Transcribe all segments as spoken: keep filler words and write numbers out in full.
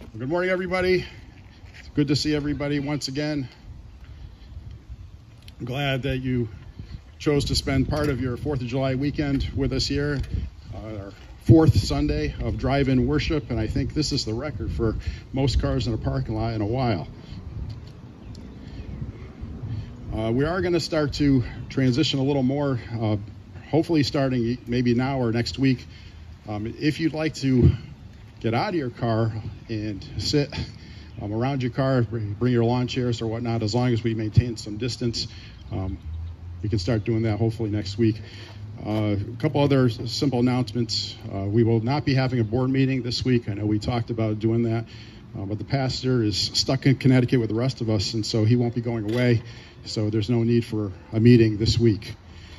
Good morning, everybody. It's good to see everybody once again. I'm glad that you chose to spend part of your fourth of July weekend with us here, uh, our fourth Sunday of drive-in worship, and I think this is the record for most cars in a parking lot in a while. Uh, we are going to start to transition a little more, uh, hopefully starting maybe now or next week. Um, if you'd like to get out of your car and sit um, around your car, bring, bring your lawn chairs or whatnot, as long as we maintain some distance, um, we can start doing that hopefully next week. Uh, a couple other simple announcements. Uh, we will not be having a board meeting this week. I know we talked about doing that, uh, but the pastor is stuck in Connecticut with the rest of us, and so he won't be going away. So there's no need for a meeting this week.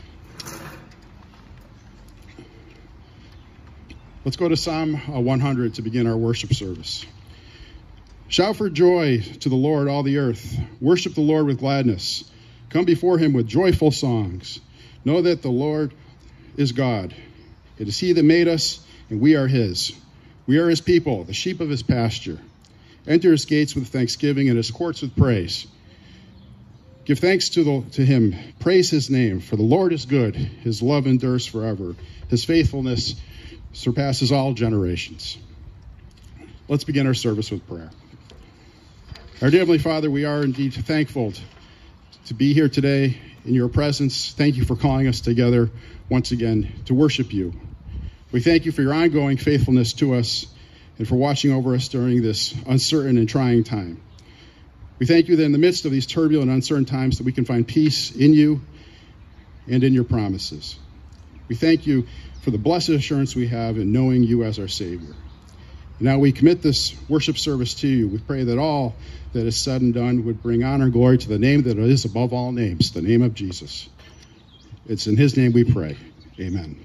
Let's go to Psalm one hundred to begin our worship service. Shout for joy to the Lord, all the earth. Worship the Lord with gladness. Come before him with joyful songs. Know that the Lord is God. It is he that made us, and we are his. We are his people, the sheep of his pasture. Enter his gates with thanksgiving and his courts with praise. Give thanks to, the, to him. Praise his name, for the Lord is good. His love endures forever. His faithfulness surpasses all generations. Let's begin our service with prayer. Our dear Heavenly Father, we are indeed thankful to be here today in your presence. Thank you for calling us together once again to worship you. We thank you for your ongoing faithfulness to us and for watching over us during this uncertain and trying time. We thank you that in the midst of these turbulent, uncertain times that we can find peace in you and in your promises. We thank you for the blessed assurance we have in knowing you as our Savior. Now we commit this worship service to you. We pray that all that is said and done would bring honor and glory to the name that is above all names, the name of Jesus. It's in his name we pray. Amen.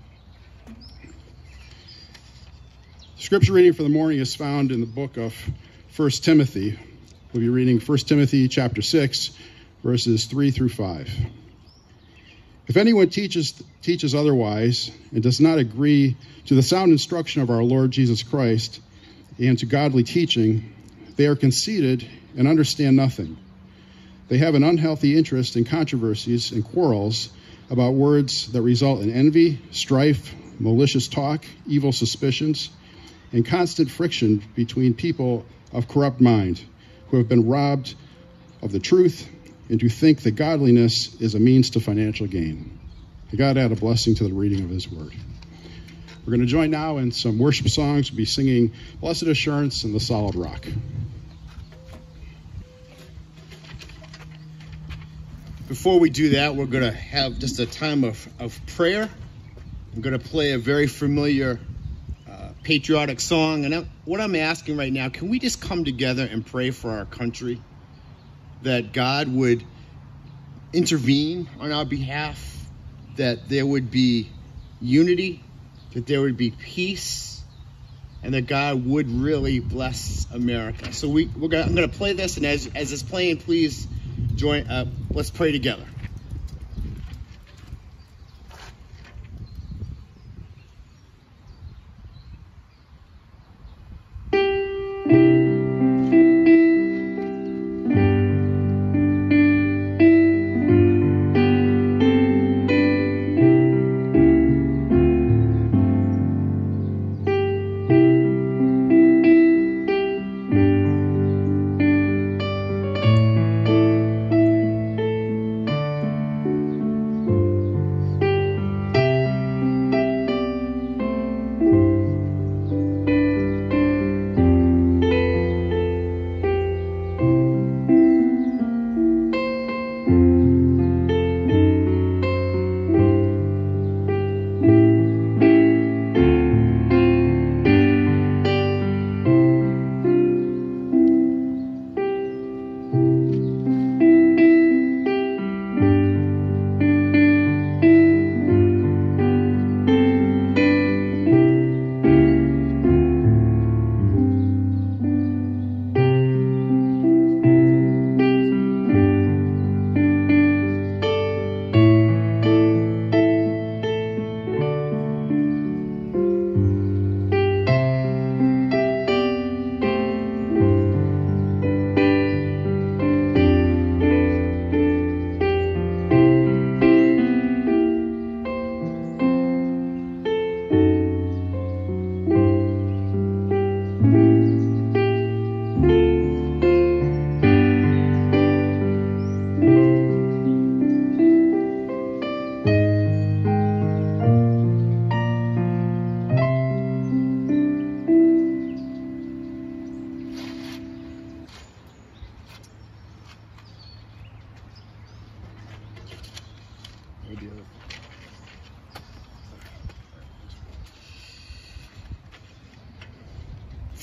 Scripture reading for the morning is found in the book of First Timothy. We'll be reading First Timothy chapter six, verses three through five. If anyone teaches teaches otherwise and does not agree to the sound instruction of our Lord Jesus Christ and to godly teaching, they are conceited and understand nothing. They have an unhealthy interest in controversies and quarrels about words that result in envy, strife, malicious talk, evil suspicions, and constant friction between people of corrupt mind who have been robbed of the truth and who think that godliness is a means to financial gain. May God add a blessing to the reading of his word. We're going to join now in some worship songs. We'll be singing Blessed Assurance and the Solid Rock. Before we do that, we're going to have just a time of, of prayer. I'm going to play a very familiar uh, patriotic song. And I, what I'm asking right now, can we just come together and pray for our country? That God would intervene on our behalf, that there would be unity, that there would be peace, and that God would really bless America. So we, we're gonna, I'm going to play this, and as, as it's playing, please join. Uh, let's pray together.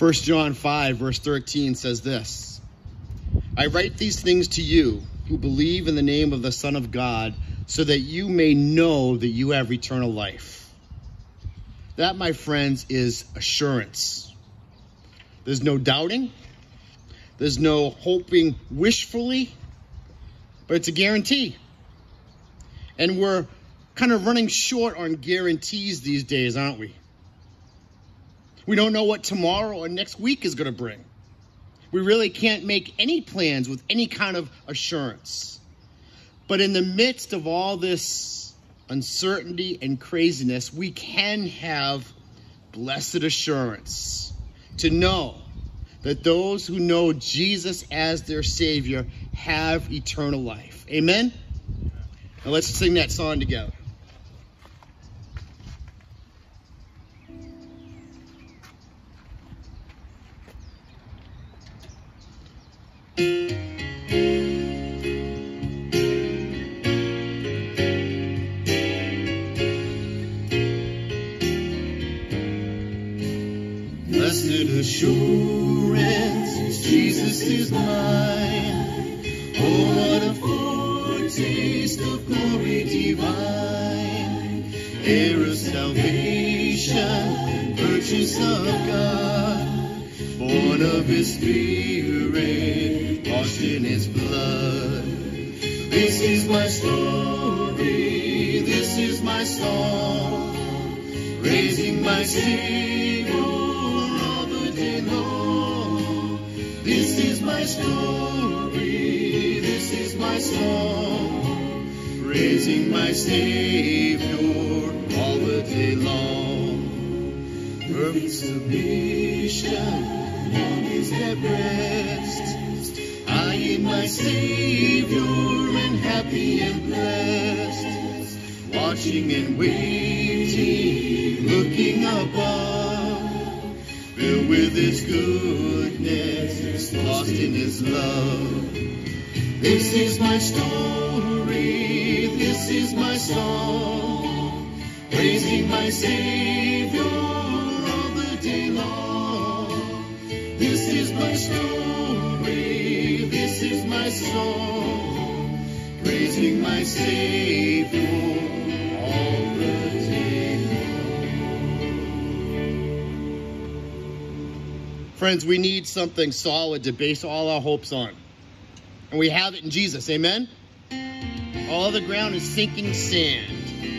First John five, verse thirteen says this: I write these things to you who believe in the name of the Son of God, so that you may know that you have eternal life. That, my friends, is assurance. There's no doubting. There's no hoping wishfully, but it's a guarantee. And we're kind of running short on guarantees these days, aren't we? We don't know what tomorrow or next week is going to bring. We really can't make any plans with any kind of assurance. But in the midst of all this uncertainty and craziness, we can have blessed assurance to know that those who know Jesus as their Savior have eternal life. Amen? Now let's sing that song together. Blessed assurance, Jesus is mine. Oh, what a foretaste of glory divine. Heir of salvation, purchase of God, born of His Spirit, washed in His blood. This is my story, this is my song, praising my Savior all the day long. This is my story, this is my song, praising my Savior all the day long. Perfect submission, on His dead breast, I in my Savior am happy and blessed, watching and waiting, looking above, filled with His goodness, lost in His love. This is my story, this is my song, praising my Savior all the day long. This is my story, this is my song, praising my Savior all the day long. Friends, we need something solid to base all our hopes on. And we have it in Jesus, amen? All the ground is sinking sand.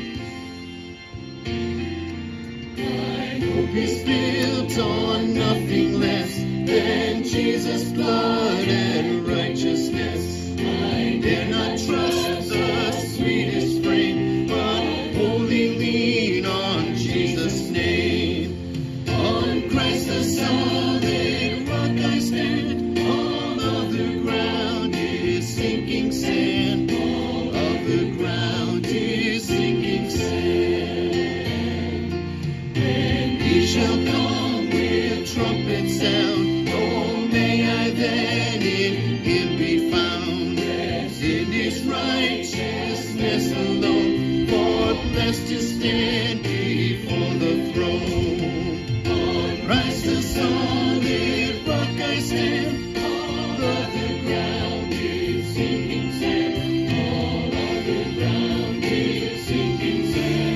My hope is built on nothing less than Jesus' blood and righteousness. I dare not trust the sweetest frame, but wholly lean on Jesus' name. On Christ the solid rock I stand, all other ground is sinking sand. All other ground is sinking sand. And He shall come with trumpet sound. Oh, may I then in Him be found, as in His righteousness alone, for blessed to stand before the throne. On Christ the solid rock I stand, all other ground is sinking sand. All other ground is sinking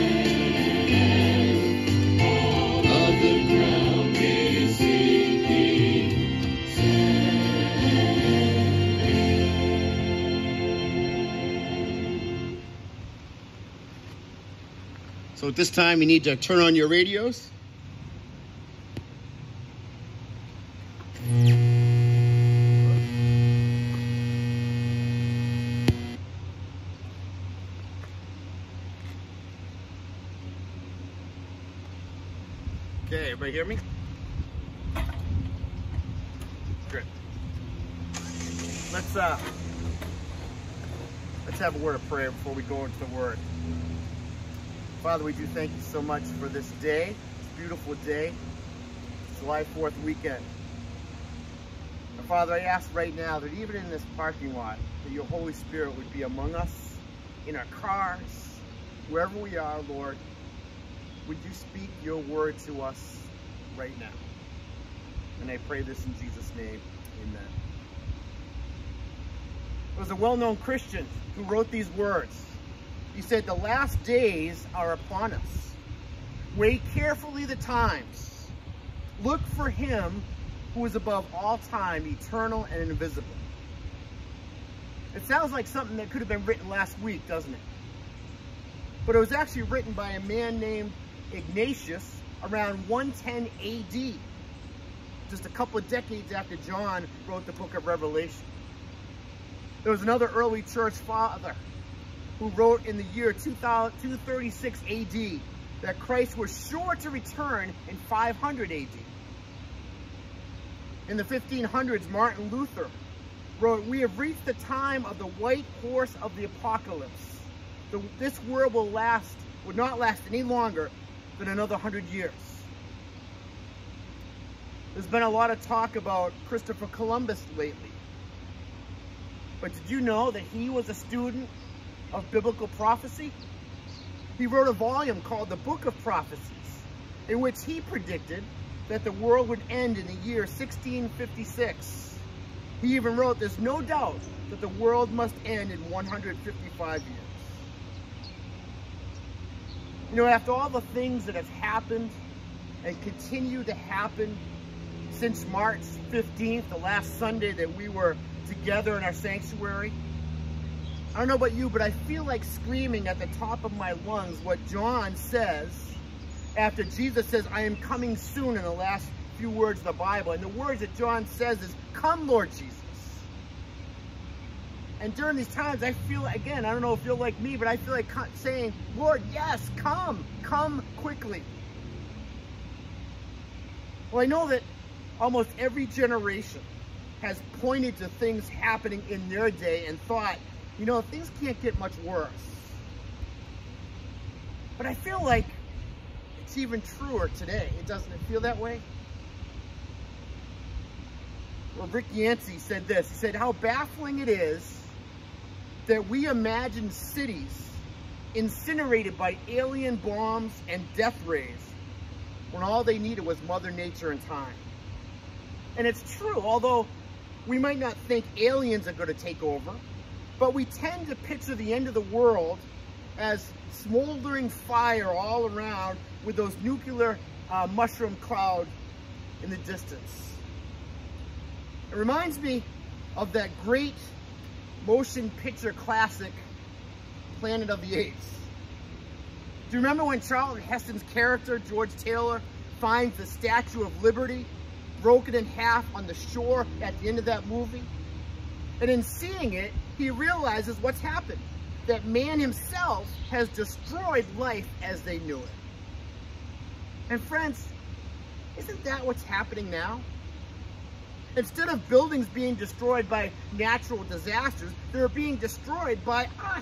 sand. All other ground is sinking sand. So at this time, you need to turn on your radios. Okay, everybody hear me? Good. Let's uh let's have a word of prayer before we go into the word. Father, we do thank you so much for this day, this beautiful day, July fourth weekend. And Father, I ask right now that even in this parking lot, that your Holy Spirit would be among us, in our cars, wherever we are, Lord. Would you speak your word to us right now? And I pray this in Jesus' name. Amen. There was a well-known Christian who wrote these words. He said, "The last days are upon us. Weigh carefully the times. Look for him who is above all time, eternal and invisible." It sounds like something that could have been written last week, doesn't it? But it was actually written by a man named Ignatius around one ten A D, just a couple of decades after John wrote the book of Revelation. There was another early church father who wrote in the year two thirty-six A D that Christ was sure to return in five hundred A D. In the fifteen hundreds, Martin Luther wrote, "We have reached the time of the white horse of the apocalypse. The, this world will last, would not last any longer than another hundred years." There's been a lot of talk about Christopher Columbus lately. But did you know that he was a student of biblical prophecy? He wrote a volume called the Book of Prophecies, in which he predicted that the world would end in the year sixteen fifty-six. He even wrote, "There's no doubt that the world must end in one hundred fifty-five years." You know, after all the things that have happened and continue to happen since March fifteenth, the last Sunday that we were together in our sanctuary, I don't know about you, but I feel like screaming at the top of my lungs what John says after Jesus says, "I am coming soon," in the last few words of the Bible. And the words that John says is, "Come, Lord Jesus." And during these times, I feel, again, I don't know if you're like me, but I feel like saying, "Lord, yes, come, come quickly." Well, I know that almost every generation has pointed to things happening in their day and thought, you know, things can't get much worse. But I feel like it's even truer today. It doesn't it feel that way? Well, Rick Yancey said this. He said, "How baffling it is that we imagine cities incinerated by alien bombs and death rays when all they needed was Mother Nature and time." And it's true, although we might not think aliens are going to take over, but we tend to picture the end of the world as smoldering fire all around with those nuclear uh, mushroom cloud in the distance. It reminds me of that great motion picture classic, Planet of the Apes. Do you remember when Charlton Heston's character, George Taylor, finds the Statue of Liberty broken in half on the shore at the end of that movie? And in seeing it, he realizes what's happened, that man himself has destroyed life as they knew it. And friends, isn't that what's happening now? Instead of buildings being destroyed by natural disasters, they're being destroyed by us.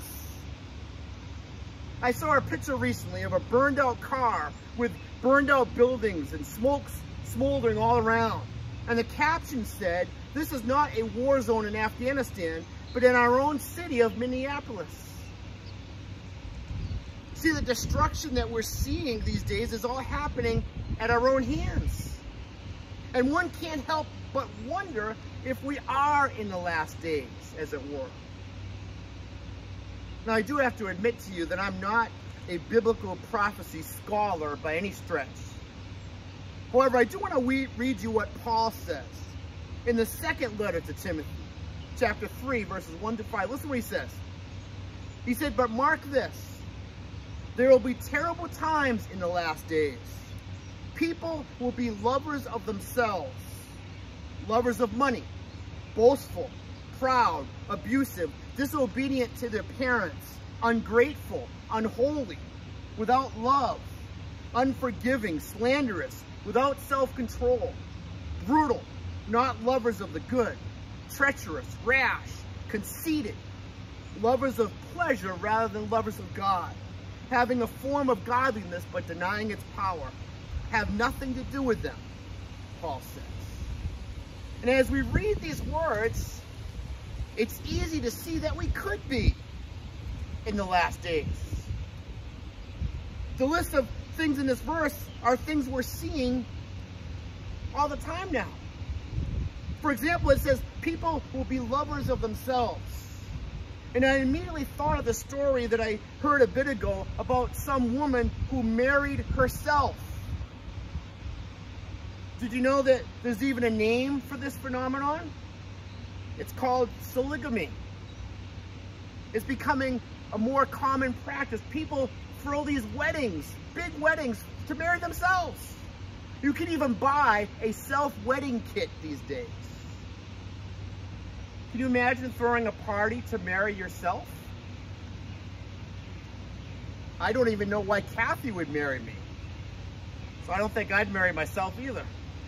I saw a picture recently of a burned out car with burned out buildings and smoke smoldering all around. And the caption said, "This is not a war zone in Afghanistan, but in our own city of Minneapolis." See, the destruction that we're seeing these days is all happening at our own hands. And one can't help but wonder if we are in the last days, as it were. Now, I do have to admit to you that I'm not a biblical prophecy scholar by any stretch. However, I do want to re read you what Paul says in the second letter to Timothy, chapter three, verses one to five. Listen to what he says. He said, "But mark this, there will be terrible times in the last days. People will be lovers of themselves, lovers of money, boastful, proud, abusive, disobedient to their parents, ungrateful, unholy, without love, unforgiving, slanderous, without self-control, brutal, not lovers of the good, treacherous, rash, conceited, lovers of pleasure rather than lovers of God, having a form of godliness but denying its power. Have nothing to do with them," Paul says. And as we read these words, it's easy to see that we could be in the last days. The list of things in this verse are things we're seeing all the time now. For example, it says people will be lovers of themselves. And I immediately thought of the story that I heard a bit ago about some woman who married herself. Did you know that there's even a name for this phenomenon? It's called sologamy. It's becoming a more common practice. People throw these weddings, big weddings, to marry themselves. You can even buy a self-wedding kit these days. Can you imagine throwing a party to marry yourself? I don't even know why Kathy would marry me. So I don't think I'd marry myself either.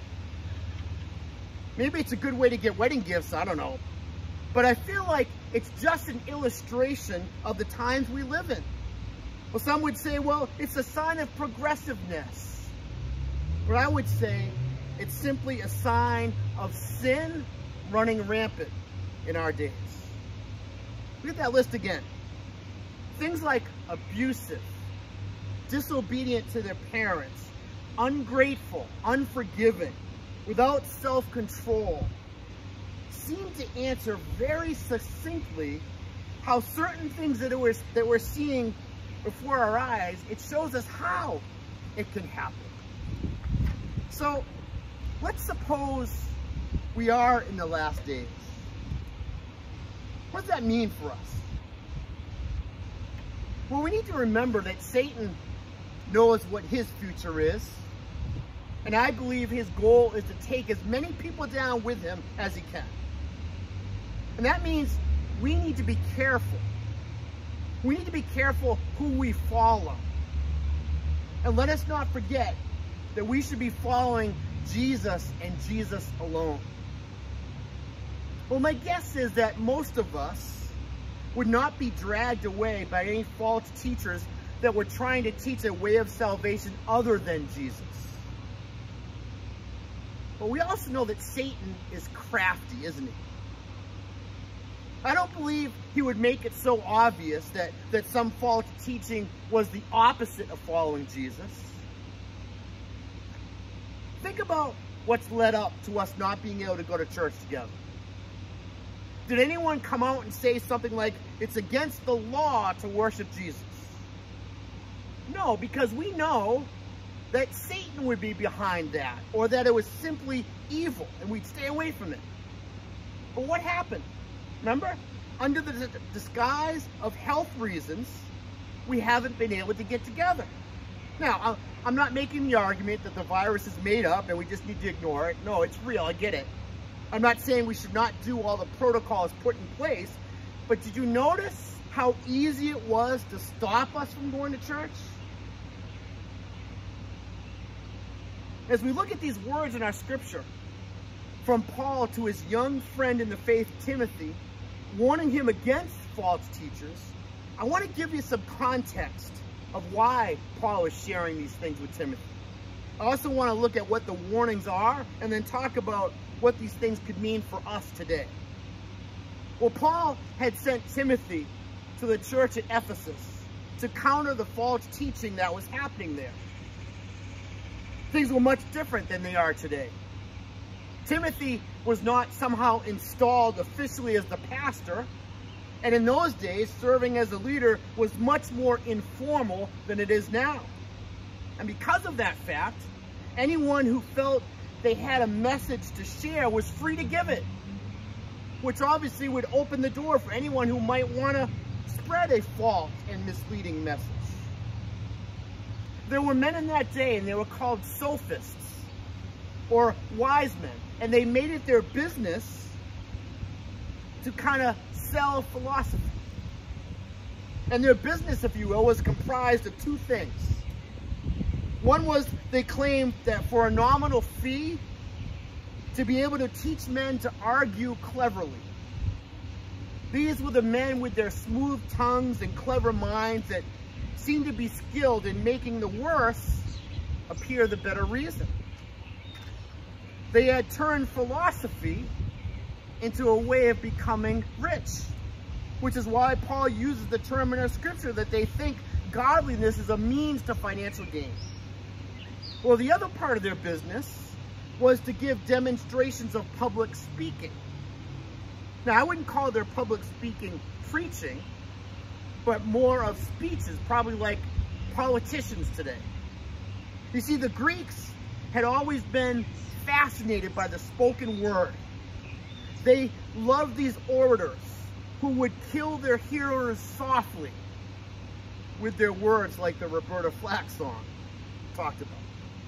Maybe it's a good way to get wedding gifts, I don't know. But I feel like it's just an illustration of the times we live in. Well, some would say, well, it's a sign of progressiveness. But I would say it's simply a sign of sin running rampant in our days. Look at that list again. Things like abusive, disobedient to their parents, ungrateful, unforgiving, without self-control, seem to answer very succinctly how certain things that we're, that we're seeing before our eyes, it shows us how it can happen. So let's suppose we are in the last days. What does that mean for us? Well, we need to remember that Satan knows what his future is. And I believe his goal is to take as many people down with him as he can. And that means we need to be careful. We need to be careful who we follow. And let us not forget that we should be following Jesus and Jesus alone. Well, my guess is that most of us would not be dragged away by any false teachers that were trying to teach a way of salvation other than Jesus. But we also know that Satan is crafty, isn't he? I don't believe he would make it so obvious that, that some false teaching was the opposite of following Jesus. Think about what's led up to us not being able to go to church together. Did anyone come out and say something like, it's against the law to worship Jesus? No, because we know that Satan would be behind that, or that it was simply evil, and we'd stay away from it. But what happened? Remember? Under the disguise of health reasons, we haven't been able to get together. Now, I'm not making the argument that the virus is made up and we just need to ignore it. No, it's real, I get it. I'm not saying we should not do all the protocols put in place, but did you notice how easy it was to stop us from going to church? As we look at these words in our scripture, from Paul to his young friend in the faith, Timothy, warning him against false teachers, I want to give you some context of why Paul is sharing these things with Timothy. I also want to look at what the warnings are and then talk about what these things could mean for us today. Well, Paul had sent Timothy to the church at Ephesus to counter the false teaching that was happening there. Things were much different than they are today. Timothy was not somehow installed officially as the pastor, and in those days, serving as a leader was much more informal than it is now. And because of that fact, anyone who felt they had a message to share was free to give it, which obviously would open the door for anyone who might want to spread a false and misleading message. There were men in that day, and they were called sophists, or wise men, and they made it their business to kind of sell philosophy. And their business, if you will, was comprised of two things. One was they claimed that for a nominal fee, to be able to teach men to argue cleverly. These were the men with their smooth tongues and clever minds that seemed to be skilled in making the worse appear the better reason. They had turned philosophy into a way of becoming rich, which is why Paul uses the term in our scripture that they think godliness is a means to financial gain. Well, the other part of their business was to give demonstrations of public speaking. Now, I wouldn't call their public speaking preaching, but more of speeches, probably like politicians today. You see, the Greeks had always been fascinated by the spoken word. They loved these orators who would kill their hearers softly with their words, like the Roberta Flack song talked about.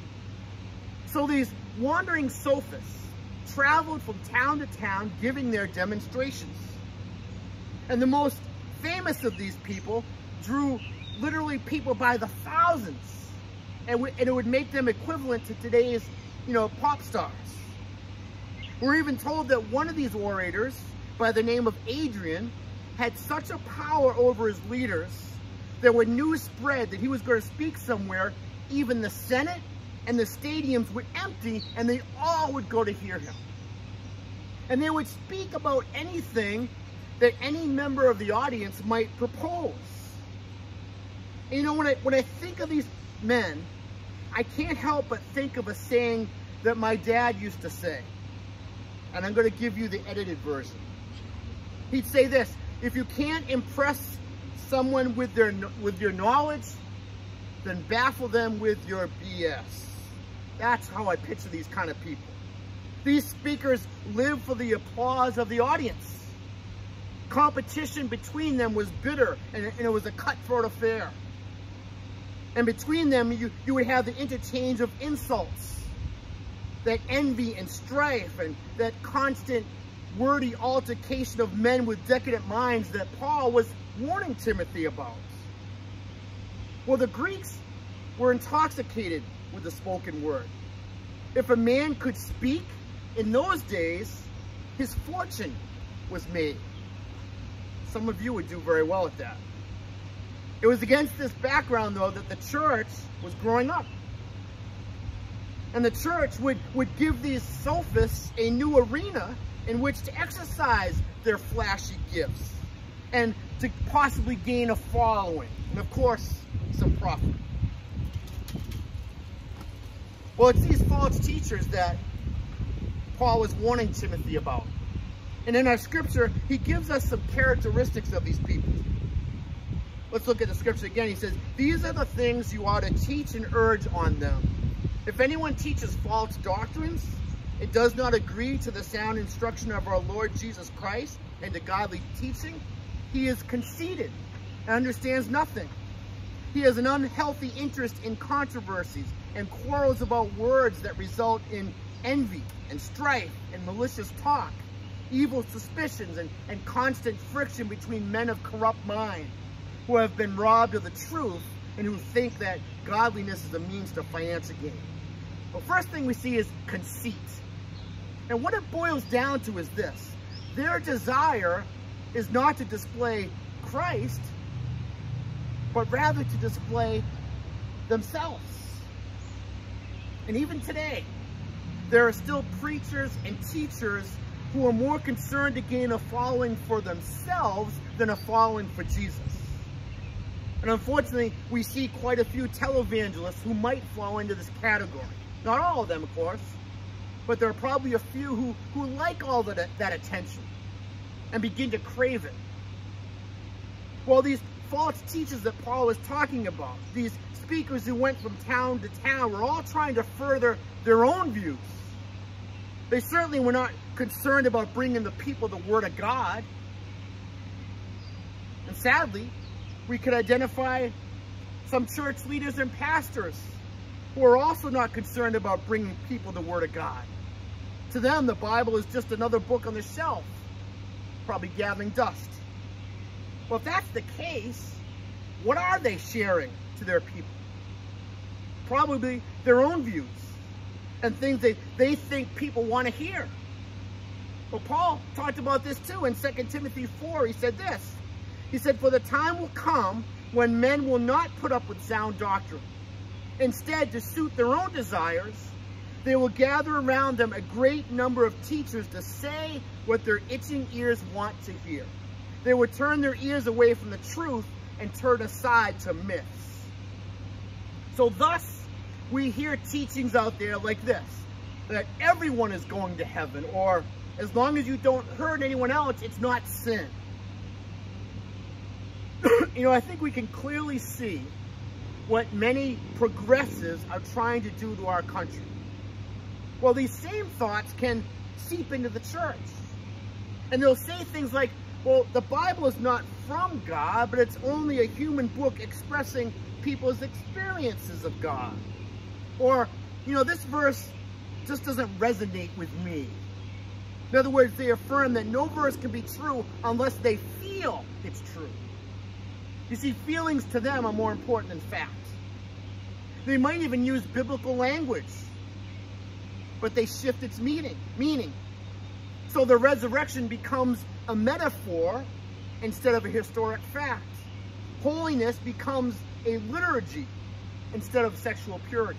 So these wandering sophists traveled from town to town giving their demonstrations. And the most famous of these people drew literally people by the thousands, and, and it would make them equivalent to today's, you know, pop stars. We're even told that one of these orators, by the name of Adrian, had such a power over his leaders that when news spread that he was going to speak somewhere, even the Senate and the stadiums would empty and they all would go to hear him. And they would speak about anything that any member of the audience might propose. And you know, when I, when I think of these men, I can't help but think of a saying that my dad used to say. And I'm going to give you the edited version. He'd say this: if you can't impress someone with their with your knowledge, then baffle them with your B S. That's how I picture these kind of people. These speakers live for the applause of the audience. Competition between them was bitter, and, and it was a cutthroat affair. And between them, you, you would have the interchange of insults, that envy and strife, and that constant wordy altercation of men with decadent minds that Paul was warning Timothy about. Well, the Greeks were intoxicated with the spoken word. If a man could speak in those days, his fortune was made. Some of you would do very well at that. It was against this background, though, that the church was growing up. And the church would, would give these sophists a new arena in which to exercise their flashy gifts and to possibly gain a following, and of course, some profit. Well, it's these false teachers that Paul was warning Timothy about. And in our scripture, he gives us some characteristics of these people. Let's look at the scripture again. He says, these are the things you ought to teach and urge on them. If anyone teaches false doctrines, it does not agree to the sound instruction of our Lord Jesus Christ and to godly teaching, he is conceited and understands nothing. He has an unhealthy interest in controversies and quarrels about words that result in envy and strife and malicious talk, evil suspicions and, and constant friction between men of corrupt mind who have been robbed of the truth and who think that godliness is a means to finance a gain. Well, first thing we see is conceit. And what it boils down to is this: their desire is not to display Christ, but rather to display themselves. And even today, there are still preachers and teachers who are more concerned to gain a following for themselves than a following for Jesus. And unfortunately, we see quite a few televangelists who might fall into this category. Not all of them, of course, but there are probably a few who, who like all of that, that attention and begin to crave it. Well, these false teachers that Paul is talking about, these speakers who went from town to town, were all trying to further their own views. They certainly were not concerned about bringing the people the Word of God. And sadly, we could identify some church leaders and pastors who are also not concerned about bringing people the Word of God. To them, the Bible is just another book on the shelf, probably gathering dust. Well, if that's the case, what are they sharing to their people? Probably their own views and things that they think people want to hear. Well, Paul talked about this too in Second Timothy four. He said this. He said, for the time will come when men will not put up with sound doctrine. Instead, to suit their own desires, they will gather around them a great number of teachers to say what their itching ears want to hear. They would turn their ears away from the truth and turn aside to myths. So thus, we hear teachings out there like this. that everyone is going to heaven, or as long as you don't hurt anyone else, it's not sin. You know, I think we can clearly see what many progressives are trying to do to our country. Well, these same thoughts can seep into the church. And they'll say things like, well, the Bible is not from God, but it's only a human book expressing people's experiences of God. Or, you know, this verse just doesn't resonate with me. In other words, they affirm that no verse can be true unless they feel it's true. You see, feelings to them are more important than facts. They might even use biblical language, but they shift its meaning. meaning. So the resurrection becomes a metaphor instead of a historic fact. Holiness becomes a liturgy instead of sexual purity.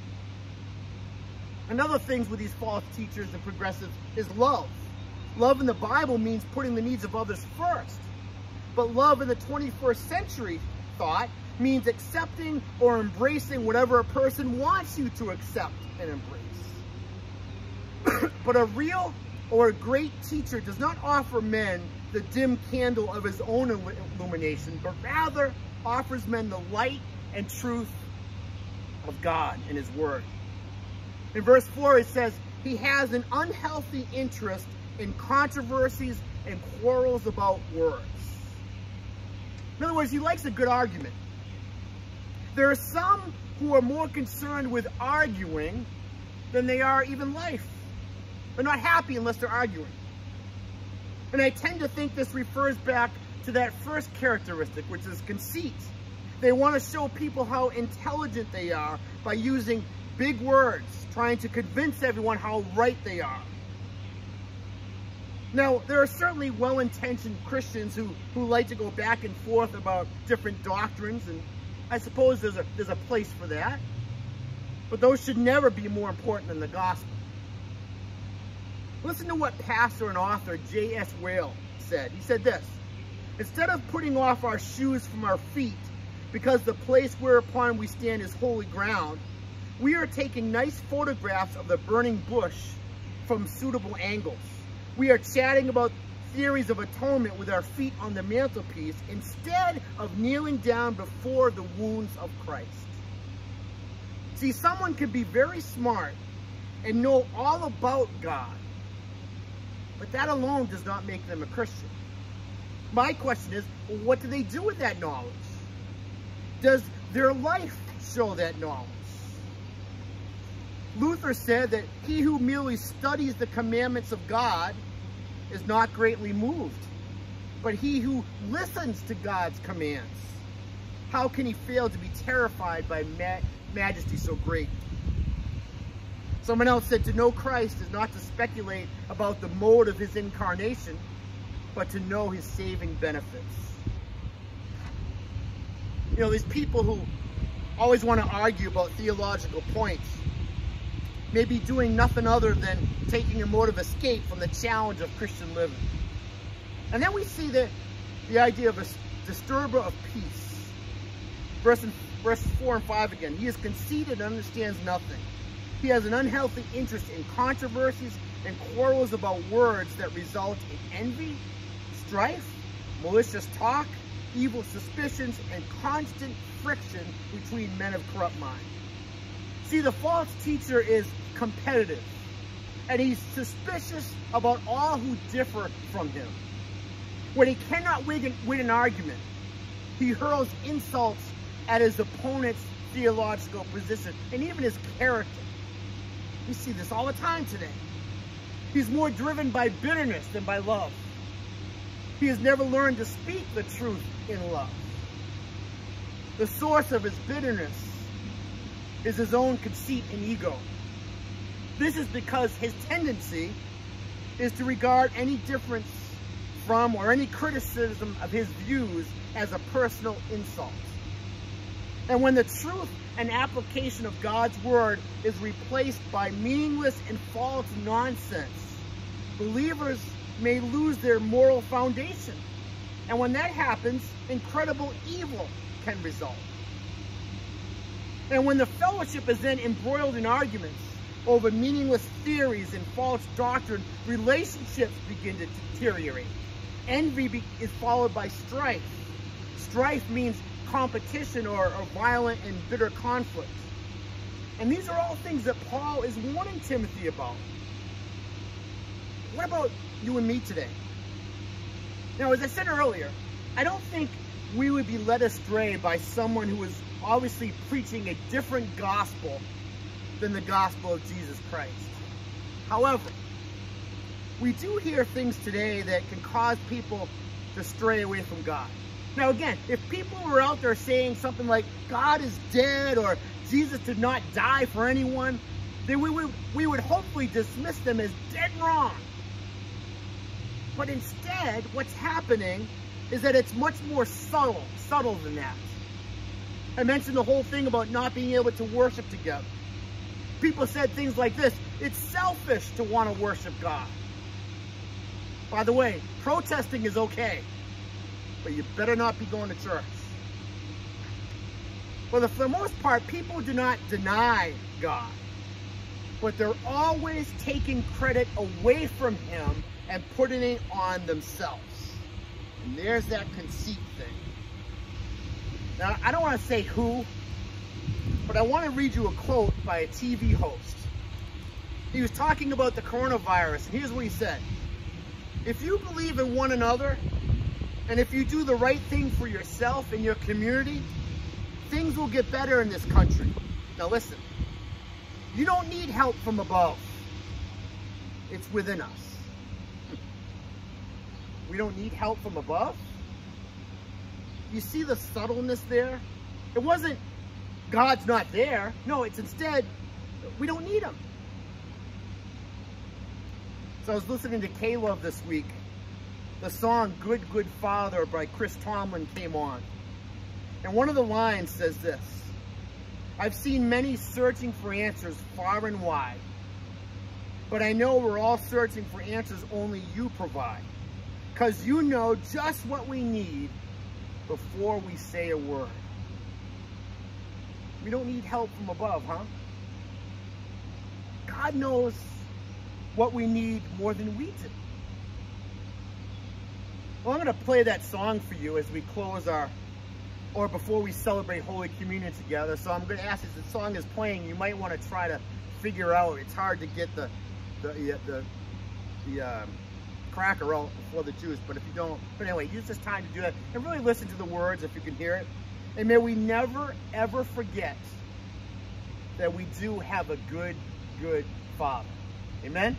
Another thing with these false teachers and progressives is love. Love in the Bible means putting the needs of others first. But love in the twenty-first century thought means accepting or embracing whatever a person wants you to accept and embrace. But a real or a great teacher does not offer men the dim candle of his own illumination, but rather offers men the light and truth of God and his word. In verse four, it says, he has an unhealthy interest in controversies and quarrels about words. In other words, he likes a good argument. There are some who are more concerned with arguing than they are even life. They're not happy unless they're arguing. And I tend to think this refers back to that first characteristic, which is conceit. They want to show people how intelligent they are by using big words, trying to convince everyone how right they are. Now, there are certainly well-intentioned Christians who, who like to go back and forth about different doctrines, and I suppose there's a, there's a place for that. But those should never be more important than the gospel. Listen to what pastor and author J S Whale said. He said this: instead of putting off our shoes from our feet because the place whereupon we stand is holy ground, we are taking nice photographs of the burning bush from suitable angles. We are chatting about theories of atonement with our feet on the mantelpiece instead of kneeling down before the wounds of Christ. See, someone can be very smart and know all about God, but that alone does not make them a Christian. My question is, well, what do they do with that knowledge? Does their life show that knowledge? Luther said that he who merely studies the commandments of God is not greatly moved, but he who listens to God's commands, how can he fail to be terrified by ma majesty so great? Someone else said, to know Christ is not to speculate about the mode of his incarnation, but to know his saving benefits. You know, these people who always want to argue about theological points may be doing nothing other than taking a mode of escape from the challenge of Christian living. And then we see the, the idea of a disturber of peace. Verse, verse four and five again. He is conceited and understands nothing. He has an unhealthy interest in controversies and quarrels about words that result in envy, strife, malicious talk, evil suspicions, and constant friction between men of corrupt mind. See, the false teacher is competitive, and he's suspicious about all who differ from him. When he cannot win an, win an argument, he hurls insults at his opponent's theological position and even his character. We see this all the time today. He's more driven by bitterness than by love. He has never learned to speak the truth in love. The source of his bitterness is his own conceit and ego. This is because his tendency is to regard any difference from or any criticism of his views as a personal insult. And when the truth and application of God's word is replaced by meaningless and false nonsense, believers may lose their moral foundation. And when that happens, incredible evil can result. And when the fellowship is then embroiled in arguments, over meaningless theories and false doctrine, relationships begin to deteriorate. Envy be is followed by strife. Strife means competition or, or violent and bitter conflict. And these are all things that Paul is warning Timothy about. What about you and me today? Now, as I said earlier, I don't think we would be led astray by someone who is obviously preaching a different gospel than the gospel of Jesus Christ. However, we do hear things today that can cause people to stray away from God. Now again, if people were out there saying something like God is dead or Jesus did not die for anyone, then we would, we would hopefully dismiss them as dead wrong. But instead, what's happening is that it's much more subtle, subtle than that. I mentioned the whole thing about not being able to worship together. People said things like this: it's selfish to want to worship God. By the way, protesting is okay, but you better not be going to church. Well, for the most part, people do not deny God, but they're always taking credit away from Him and putting it on themselves. And there's that conceit thing. Now, I don't want to say who, but I want to read you a quote by a T V host. He was talking about the coronavirus, and here's what he said: if you believe in one another, and if you do the right thing for yourself and your community, things will get better in this country. Now listen, you don't need help from above. It's within us. We don't need help from above? You see the subtleness there? It wasn't God's not there. No, it's instead, we don't need Him. So I was listening to K-Love this week. The song Good, Good Father by Chris Tomlin came on. And one of the lines says this: I've seen many searching for answers far and wide, but I know we're all searching for answers only you provide, because you know just what we need before we say a word. We don't need help from above, huh? God knows what we need more than we do. Well, I'm going to play that song for you as we close our, or before we celebrate Holy Communion together. So I'm going to ask, as the song is playing, you might want to try to figure out, it's hard to get the, the, the, the, the um, cracker out before the juice, but if you don't, but anyway, use this time to do that and really listen to the words if you can hear it. And may we never, ever forget that we do have a good, good Father. Amen?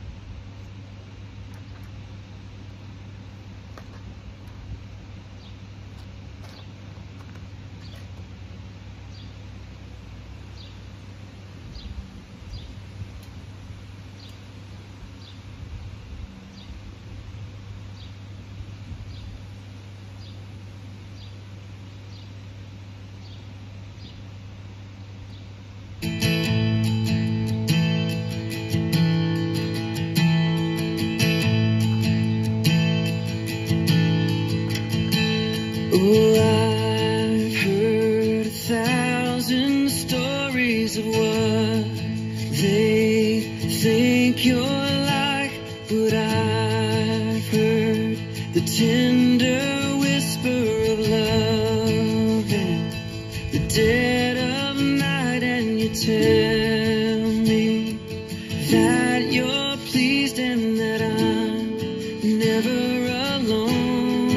Oh, I've heard a thousand stories of what they think you're like, but I've heard the tender whisper of love in the dead of night, and you tell me that you're pleased and that I'm never alone.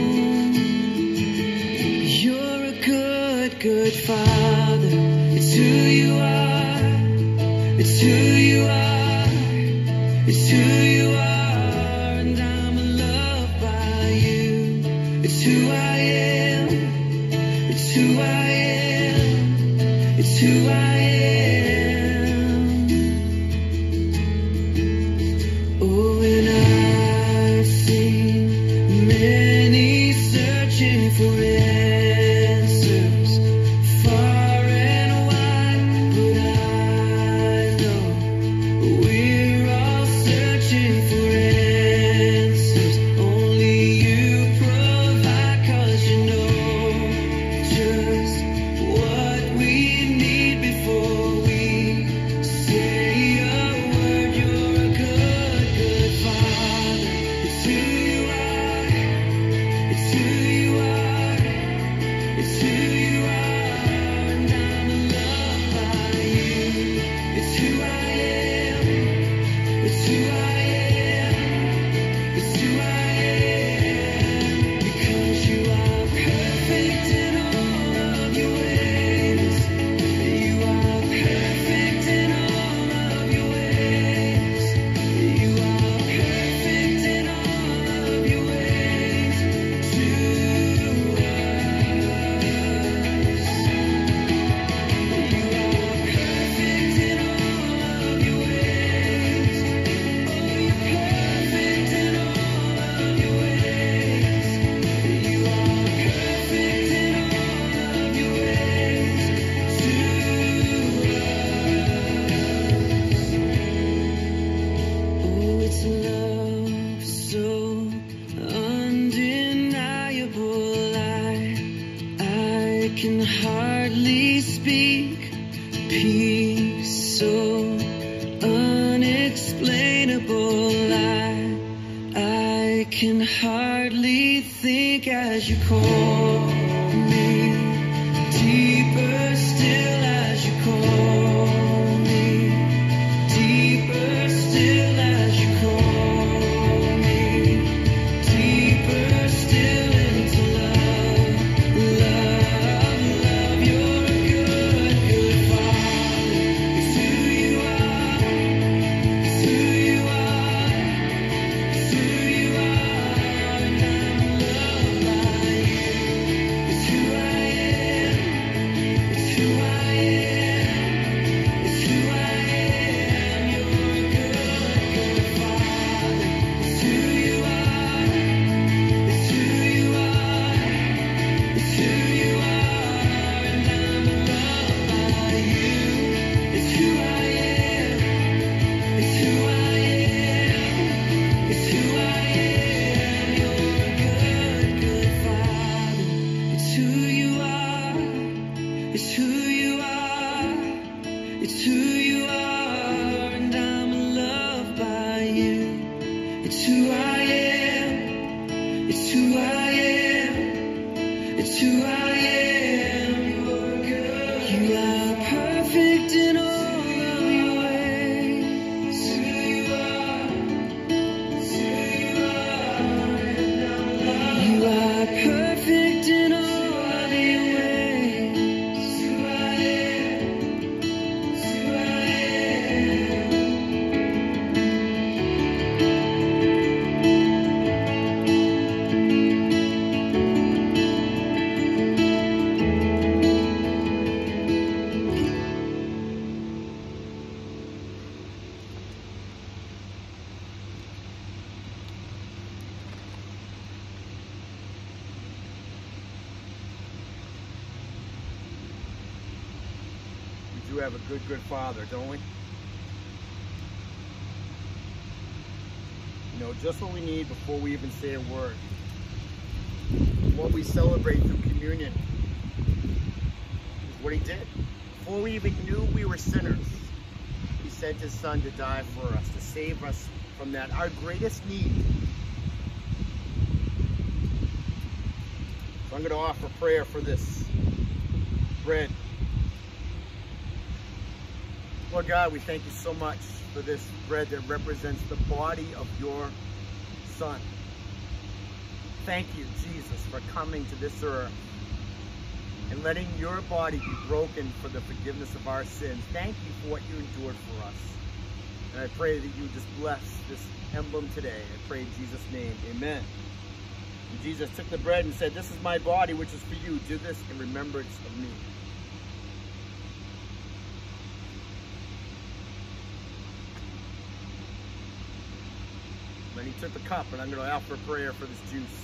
Good Father, it's who you are, it's who you are, it's who you are, and I'm loved by you. It's who I am, it's who I am, it's who I am. Oh, and I've seen many searching for it. Before simple lie. I can hardly think as you call me, deeper still as you call me, deeper still as you call me, deeper still into love, love, love. You're a good, good Father. It's who you are, it's who you are, it's who you are, and I'm loved by you. It's who I am, it's who I am, it's who I am. You're a good, good Father. It's who you are, it's who you are, it's who you are, and I'm loved by you. It's who I am, it's who I am, it's who I am. You're a good, good Father. It's who you are, it's who you are, it's who you are, and I'm loved by you. It's who I am, it's who I am, it's who I am. You're good. You are perfect in all of your ways. It's who you are, it's who you are, and I'm loved. You are perfect in all of your ways. It's who I am, it's who I am. We do have a good, good Father, don't we? You know, just what we need before we even say a word. What we celebrate through communion is what he did. Before we even knew we were sinners, he sent his son to die for us, to save us from that, our greatest need. So I'm going to offer prayer for this bread. Lord God, we thank you so much for this bread that represents the body of your Son. Thank you, Jesus, for coming to this earth and letting your body be broken for the forgiveness of our sins. Thank you for what you endured for us. And I pray that you just bless this emblem today. I pray in Jesus' name, amen. And Jesus took the bread and said, "This is my body, which is for you. Do this in remembrance of me." Then he took the cup, and I'm going to offer a prayer for this juice.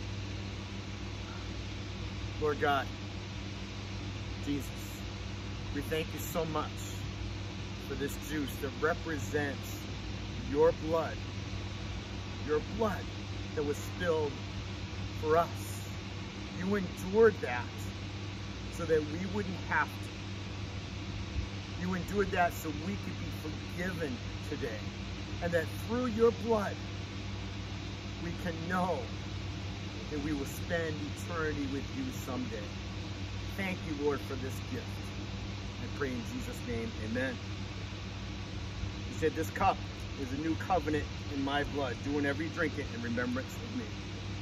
Lord God, Jesus, we thank you so much for this juice that represents your blood, your blood that was spilled for us. You endured that so that we wouldn't have to. You endured that so we could be forgiven today. And that through your blood, we can know that we will spend eternity with you someday. Thank you, Lord, for this gift. I pray in Jesus' name, amen. He said, "This cup is a new covenant in my blood. Do whenever you drink it in remembrance of me."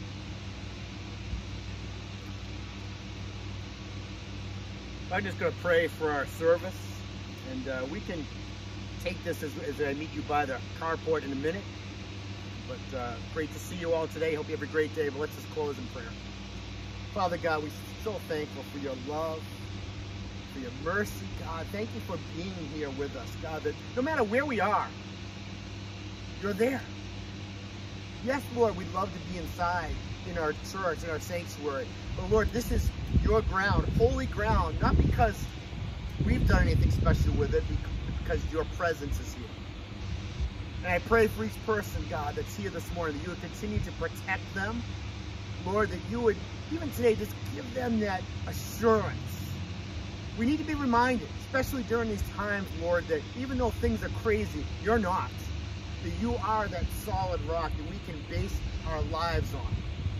I'm just going to pray for our service, and uh, we can take this as, as I meet you by the carport in a minute. But uh, great to see you all today. Hope you have a great day. But let's just close in prayer. Father God, we're so thankful for your love, for your mercy, God. Thank you for being here with us, God, that no matter where we are, you're there. Yes, Lord, we'd love to be inside in our church, in our sanctuary. But Lord, this is your ground, holy ground, not because we've done anything special with it, because your presence is here. And I pray for each person, God, that's here this morning, that you would continue to protect them. Lord, that you would, even today, just give them that assurance. We need to be reminded, especially during these times, Lord, that even though things are crazy, you're not. that you are that solid rock that we can base our lives on.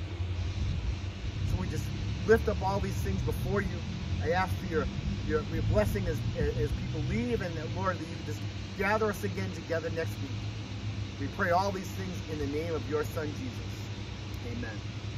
So we just lift up all these things before you. I ask for your, your, your blessing as, as people leave, and that, Lord, that you just gather us again together next week. We pray all these things in the name of your Son, Jesus. Amen.